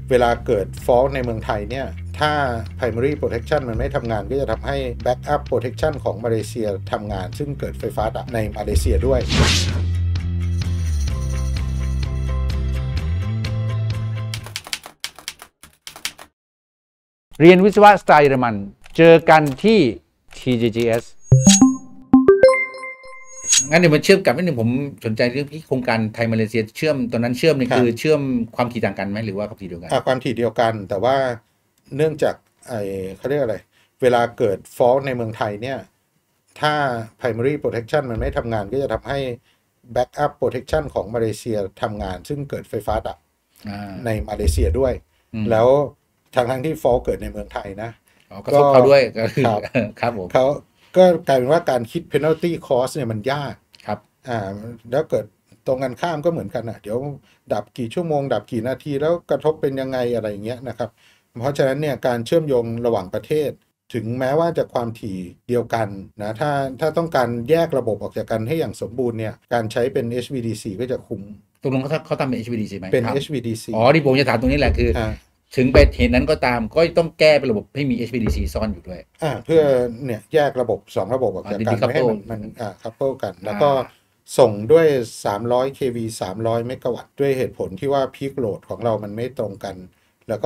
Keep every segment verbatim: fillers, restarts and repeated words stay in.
เวลาเกิด fault ในเมืองไทยเนี่ยถ้า primary protection มันไม่ทำงานก็จะทำให้ backup protection ของมาเลเซียทำงานซึ่งเกิดไฟฟ้าดับในมาเลเซียด้วยเรียนวิศวะสไตล์เยอรมันเจอกันที่ ที จี จี เอส งั้นเดี๋ยวมาเชื่อมกับนิดนึงผมสนใจเรื่องที่โครงการไทยมาเลเซียเชื่อมตอนนั้นเชื่อมนี่คือเชื่อมความถี่ต่างกันไหมหรือว่าความถี่เดียวกันความถี่เดียวกันแต่ว่าเนื่องจากไอ้เขาเรียกอะไรเวลาเกิด fault ในเมืองไทยเนี่ยถ้า primary protection มันไม่ทำงานก็จะทำให้ backup protection ของมาเลเซียทำงานซึ่งเกิดไฟฟ้าดับในมาเลเซียด้วยแล้วทางทั้งที่ fault เกิดในเมืองไทยนะก็เขาด้วยครับผมเขาก็กลายเป็นว่าการคิด penalty cost เนี่ยมันยากครับอ่าแล้วเกิดตรงกันข้ามก็เหมือนกันอ่ะเดี๋ยวดับกี่ชั่วโมงดับกี่นาทีแล้วกระทบเป็นยังไงอะไรอย่างเงี้ยนะครับเพราะฉะนั้นเนี่ยการเชื่อมโยงระหว่างประเทศถึงแม้ว่าจะความถี่เดียวกันนะถ้าถ้าต้องการแยกระบบออกจากกันให้อย่างสมบูรณ์เนี่ยการใช้เป็น เอช วี ดี ซี ก็จะคุ้มตกลงเขาเขาทำเป็น เอช วี ดี ซี ไหมเป็น เอช วี ดี ซีอ๋อที่ผมจะถามตรงนี้แหละคือถึงไปเห็นนั้นก็ตามก็ต้องแก้เป็นระบบให้มี เอช วี ดี ซี ซ่อนอยู่ด้วยอ่าเพื่อเนี่ยแยกระบบสองระบบออกจากกันไม่ให้มันมันอ่าคัพเปิลกันแล้วก็ส่งด้วยสามร้อย เค วี สามร้อยเมกะวัตต์ด้วยเหตุผลที่ว่า peak load ของเรามันไม่ตรงกันแล้วก็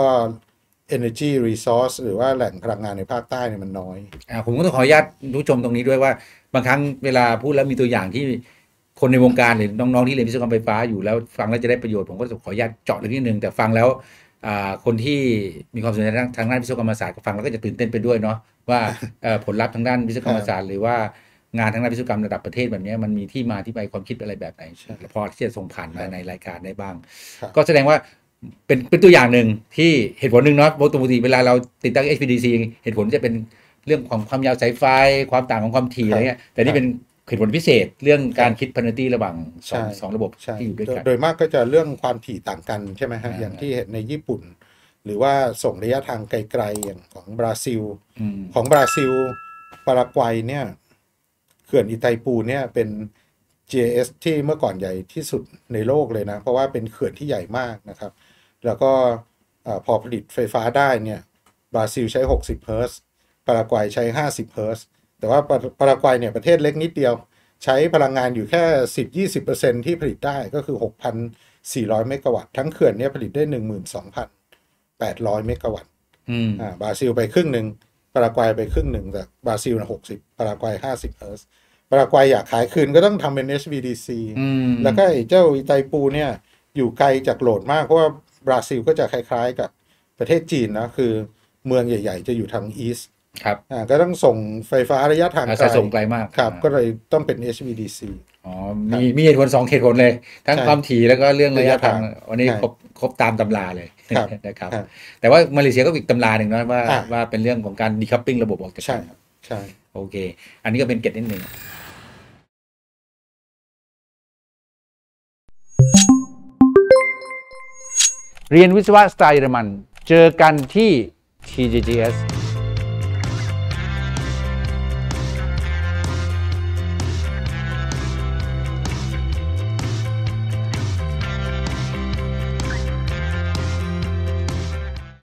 energy resource หรือว่าแหล่งพลังงานในภาคใต้เนี่ยมันน้อยอ่าผมก็ต้องขออนุญาตผู้ชมตรงนี้ด้วยว่าบางครั้งเวลาพูดแล้วมีตัวอย่างที่คนในวงการหรือน้องๆที่เรียนวิศวกรรมไฟฟ้าอยู่แล้วฟังแล้วจะได้ประโยชน์ผมก็ขออนุญาตเจาะนิดนึงแต่ฟังแล้วคนที่มีความสนใจทางด้านวิศวกรรมศาสตร์ก็ฟังแล้วก็จะตื่นเต้นไปด้วยเนาะว่าผลลัพธ์ทางด้านวิศวกรรมศาสตร์หรือว่างานทางด้านวิศวกรรมระดับประเทศแบบนี้มันมีที่มาที่ไปความคิดอะไรแบบไหนพอที่จะส่งผ่านมาในรายการได้บ้างก็แสดงว่าเป็นเป็นตัวอย่างหนึ่งที่เหตุผลหนึ่งเนาะปกติเวลาเราติดตั้ง เอช วี ดี ซี เหตุผลจะเป็นเรื่องของความยาวสายไฟความต่างของความถี่อะไรเงี้ยแต่นี่เป็นเหตุผลพิเศษเรื่องการคิด penalty ระหว่างสองสองระบบที่อยู่ด้วยกันโดยมากก็จะเรื่องความถี่ต่างกันใช่ไหมฮะอย่างที่เห็นในญี่ปุ่นหรือว่าส่งระยะทางไกลๆอย่างของบราซิลของบราซิลปารากวัยเนี่ยเขื่อนอิไตปูเนี่ยเป็น จี เอ เอส ที่เมื่อก่อนใหญ่ที่สุดในโลกเลยนะเพราะว่าเป็นเขื่อนที่ใหญ่มากนะครับแล้วก็พอผลิตไฟฟ้าได้เนี่ยบราซิลใช้หกสิบเฮิร์ตซ์ปารากวัยใช้ห้าสิบเฮิร์ตซ์แต่ว่าปารากวัยเนี่ยประเทศเล็กนิดเดียวใช้พลังงานอยู่แค่ สิบถึงยี่สิบเปอร์เซ็นต์ ที่ผลิตได้ก็คือ หกพันสี่ร้อย เมกะวัตต์ทั้งเขื่อนเนี่ยผลิตได้ หนึ่งหมื่นสองพันแปดร้อย เมกะวัตต์อ่าบราซิลไปครึ่งหนึ่งปารากวัยไปครึ่งหนึ่งแต่บราซิลนะหกสิบปารากวัยห้าสิบเฮิร์ตซ์ปารากวัยอยากขายคืนก็ต้องทำเป็น เอช วี ดี ซี แล้วก็ไอ้เจ้าอิไตปูเนี่ยอยู่ไกลจากโหลดมากเพราะว่าบราซิลก็จะคล้ายๆกับประเทศจีนนะคือเมืองใหญ่ๆจะอยู่ทางอีสต์ครับอ่าก็ต้องส่งไฟฟ้าระยะทางไกลส่งไกลมากครับก็เลยต้องเป็น เอช วี ดี ซีอ๋อมีมีเหตุผลสองเหตุผลเลยทั้งความถี่แล้วก็เรื่องระยะทางวันนี้ครบครบตามตำราเลยนะครับแต่ว่ามาเลเซียก็อีกตำราหนึ่งนะว่าว่าเป็นเรื่องของการดีคัพปิ้งระบบออกจากกันใช่ใช่โอเคอันนี้ก็เป็นเกร็ดนิดนึงเรียนวิศวะสไตล์เยอรมันเจอกันที่ ที จี จี เอส